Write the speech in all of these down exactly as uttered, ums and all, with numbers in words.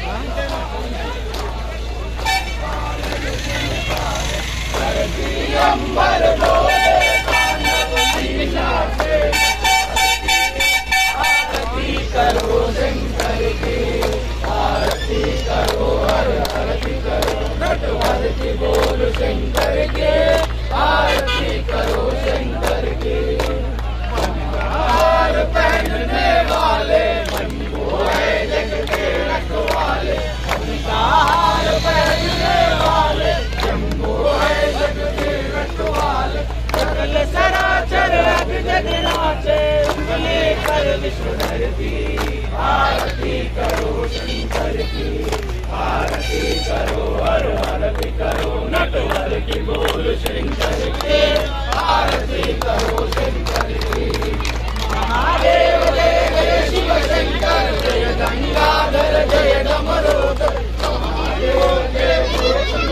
अंबर डोले तांडव लीला से, आरती करो शंकर की, आरती करो हर आरती करो नटवर की बोल शंकर के, आरती करो शंकर की। हार पहनने वाले मन को है जग के रखवाले, हार पहनने वाले शंभो है जग के रखवाले, सकल सराचर अभिजग नाचे उंगली कर विष्णुधर की, आरती करो शंकर की, आरती करो हर आरती करो नटवर की बोल शंकर के, आरती करो शंकर की। महादेव जय जय शिव शंकर जय गंगाधर जय डमरुधर, महादेव जय शिव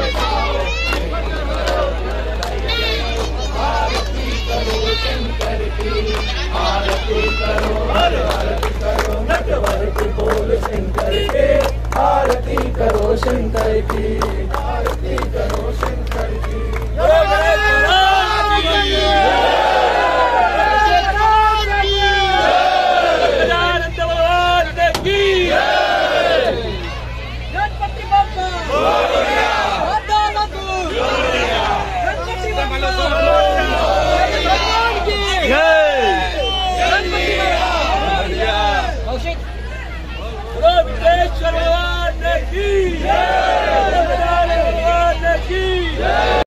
आरती करो शंकर की, आरती करो हर आरती करो नटवर की बोल शंकर के, आरती करो शंकर की, आरती करो।